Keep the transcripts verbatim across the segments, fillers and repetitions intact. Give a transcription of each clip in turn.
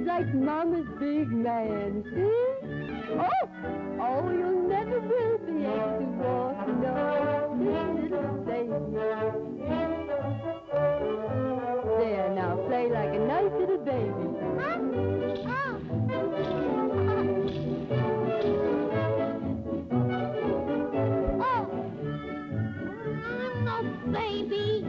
like Mama's big man, see? Oh, oh, you'll never will be able to walk, no, this little baby. There, now, play like a nice little baby. Huh? Oh. Oh. No, baby.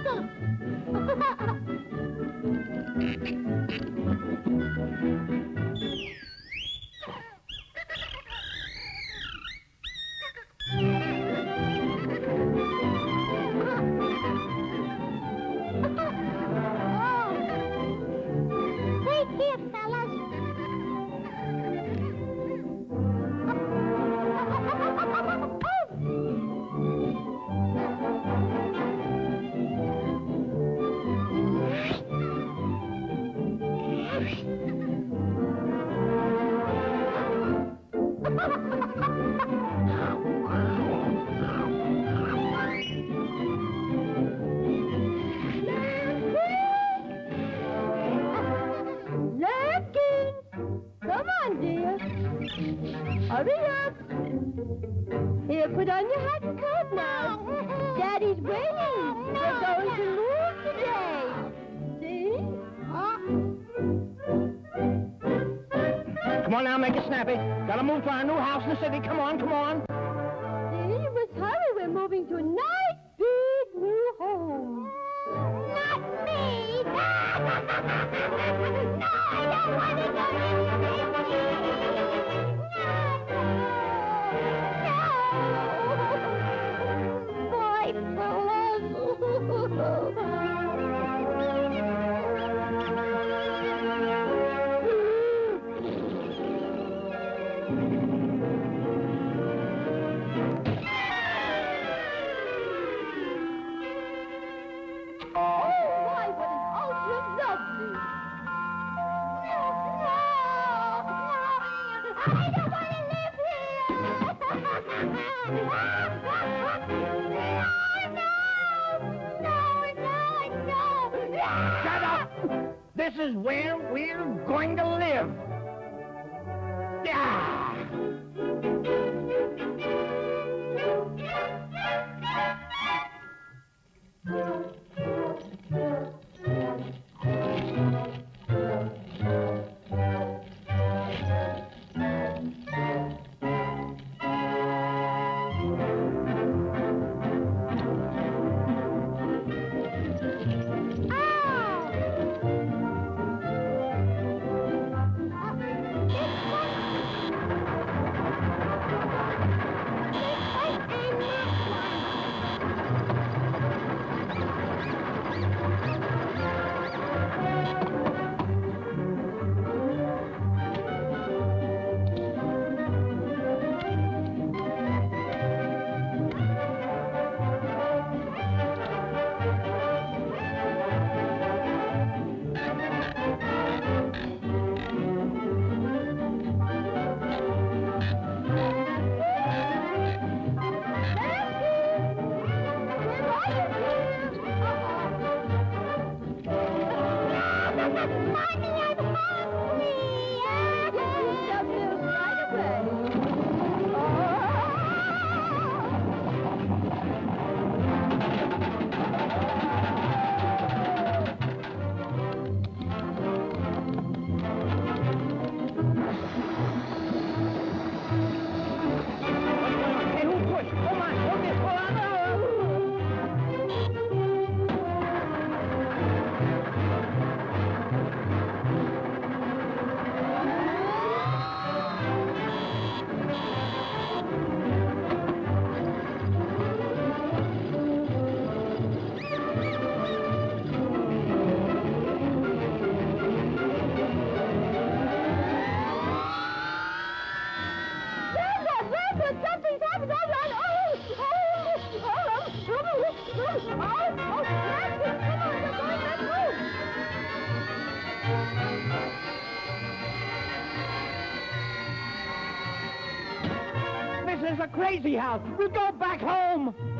Lambkin! Come on, dear. Hurry up. Here, put on your hat and coat now. Daddy's waiting. We're going to move today. See? Come on now, make it snappy. Gotta move to our new house in the city. Come on, come on. See, you must hurry. We're moving to a nice, big, new home. Not me! No, I don't want to go to the city! No, no! Boy, Shut up! This is where we're going to live. Yeah! This is a crazy house. We'll go back home.